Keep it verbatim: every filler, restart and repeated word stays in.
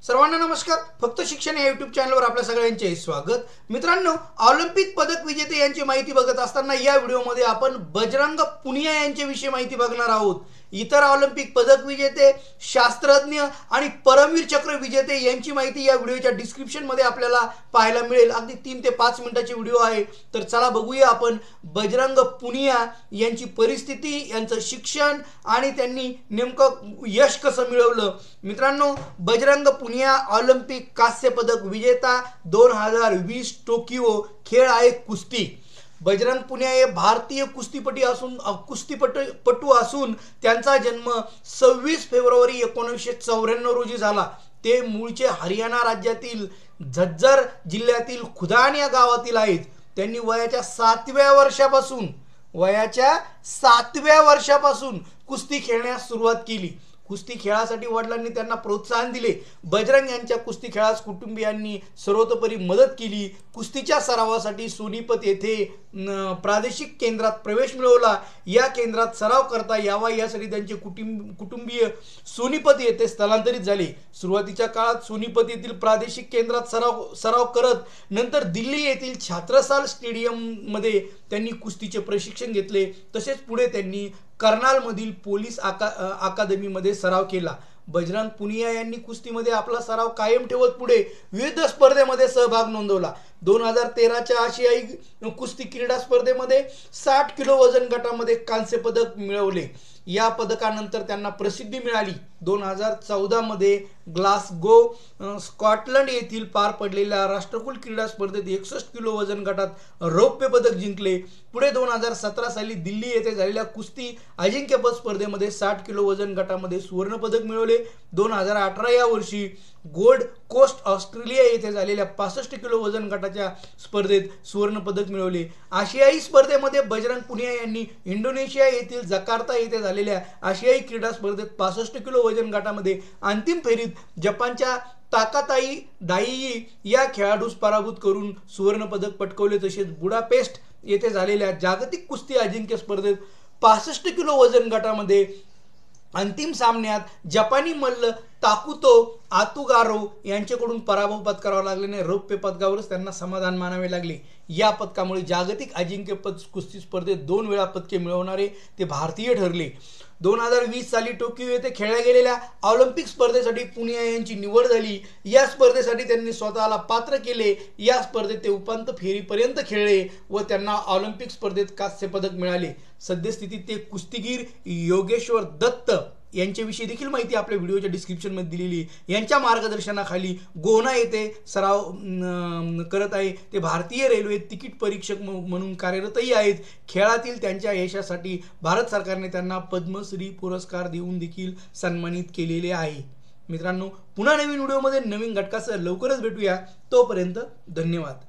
सर्वांना नमस्कार. फक्त शिक्षण या यूट्यूब चॅनलवर आपल्या सगळ्यांचे स्वागत. मित्रांनो, ऑलिम्पिक पदक विजेते यांची माहिती बघत असताना या व्हिडिओमध्ये आपण बजरंग पुनिया यांच्याविषयी माहिती बघणार आहोत. इतर ऑलिम्पिक पदक विजेते, शास्त्रज्ञ आणि परमवीर चक्र विजेते यांची माहिती या व्हिडिओच्या डिस्क्रिप्शन मध्ये आपल्याला पाहायला मिळेल. अगदी तीन ते पाच मिनिटाची व्हिडिओ आहे. तर चला बघूया आपण बजरंग पुनिया यांची परिस्थिती, यांचं शिक्षण आणि त्यांनी नेमकं यश कसं मिळवलं. मित्रांनो, बजरंग पुनिया ऑलिम्पिक कांस्य पदक विजेता दोन हजार वीस टोकियो. खेळ आहे कुस्ती. बजरंग पुनिया हे भारतीय कुस्तीपटू असून कुस्तीपटू पटू असून त्यांचा जन्म सव्वीस फेब्रुवारी एकोणीसशे चौऱ्याण्णव रोजी झाला. ते मूळचे हरियाणा राज्यातील झज्जर जिल्ह्यातील खुदान या गावातील आहेत. त्यांनी वयाच्या सातव्या वर्षापासून वयाच्या सातव्या वर्षापासून कुस्ती खेळण्यास सुरुवात केली. कुस्ती खेळासाठी वडिलांनी त्यांना प्रोत्साहन दिले. बजरंग यांच्या कुस्ती खेळास कुटुंबियांनी सर्वतोपरी मदत केली. कुस्तीच्या सरावासाठी सोनीपत येथे प्रादेशिक केंद्रात प्रवेश मिळवला. या केंद्रात सराव करता यावा यासाठी त्यांचे कुटुंब कुटुंबीय सोनीपत येथे स्थलांतरित झाले. सुरुवातीच्या काळात सोनीपत येथील प्रादेशिक केंद्रात सराव सराव करत नंतर दिल्ली येथील छत्रसाल स्टेडियम मध्ये त्यांनी कुस्तीचे प्रशिक्षण घेतले. तसेच पुढे त्यांनी कर्नाल मधील पोलीस आका अकादमीमध्ये सराव केला. बजरंग पुनिया यांनी कुस्तीमध्ये आपला सराव कायम ठेवत पुढे विविध स्पर्धेमध्ये सहभाग नोंदवला. दोन हजार तेराच्या आशियाई कुस्ती क्रीडा स्पर्धेमध्ये साठ किलो वजन गटामध्ये कांस्य पदक मिळवले. या पदकानंतर त्यांना प्रसिद्धी मिळाली. दोन हजार चौदा मध्ये ग्लासगो स्कॉटलंड येथील पार पडलेल्या राष्ट्रकुल क्रीडा स्पर्धेत एकसष्ट किलो वजन गटात रौप्य पदक जिंकले. पुढे दोन हजार सतरा साली दिल्ली येथे झालेल्या कुस्ती अजिंक्यपद स्पर्धेमध्ये साठ किलो वजन गटामध्ये सुवर्ण पदक मिळवले. दोन हजार अठरा या वर्षी गोल्ड कोस्ट ऑस्ट्रेलिया येथे झालेल्या पासष्ट किलो वजन गटाच्या स्पर्धेत सुवर्ण पदक मिळवले. आशियाई स्पर्धेमध्ये बजरंग पुनिया यांनी इंडोनेशिया येथील जकार्ता येथे झालेल्या आशियाई क्रीडा स्पर्धेत पासष्ट किलो वजन गटामध्ये अंतिम फेरीत जपानच्या ताकाताई डाई या खेळाडूस पराभूत करून सुवर्ण पदक पटकावले. तसेच बुडापेस्ट येथे झालेल्या जागतिक कुस्ती अजिंक्य स्पर्धेत पासष्ट किलो वजन गटामध्ये अंतिम सामन्यात जपानी मल्ल ताकुतो आतुगारो यांच्याकडून पराभव पत्करावा लागल्याने रौप्य पदकावरच त्यांना समाधान मानावे लागले. या पदकामुळे जागतिक अजिंक्यपद कुस्ती स्पर्धेत दोन वेळा पदके मिळवणारे ते भारतीय ठरले. दोन हजार वीस साली टोकियो येथे खेळल्या गेलेल्या ऑलिम्पिक स्पर्धेसाठी पुनिया यांची निवड झाली. या स्पर्धेसाठी त्यांनी स्वतःला पात्र केले. या स्पर्धेत ते उपांत्य फेरीपर्यंत खेळले व त्यांना ऑलिम्पिक स्पर्धेत कांस्य पदक मिळाले. सद्यस्थितीत ते कुस्तीगीर योगेश्वर दत्त यांच्याविषयी देखील माहिती आपल्या व्हिडिओच्या डिस्क्रिप्शन मध्ये दिलेली. यांच्या मार्गदर्शनाखाली गोना येथे सराव करत आहे. ते भारतीय रेल्वे तिकीट परीक्षक म्हणून कार्यरतही आहेत. खेळातील त्यांच्या यशासाठी भारत सरकारने त्यांना पद्मश्री पुरस्कार देऊन देखील सन्मानित केलेले आहे. मित्रांनो, पुन्हा नवीन व्हिडिओमध्ये नवीन घटकासह लवकरच भेटूया. तोपर्यंत धन्यवाद.